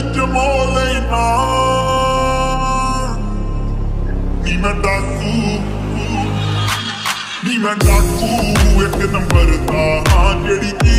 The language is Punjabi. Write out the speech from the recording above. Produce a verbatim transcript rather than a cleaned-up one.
ਜਮੋ ਲੈਣਾ ਨੀ ਮੈਂ ਡਾਕੂ ਨੀ ਮੈਂ ਡਾਕੂ ਇੱਕ ਨੰਬਰ ਦਾ ਹਾਂ ਜਿਹੜੀ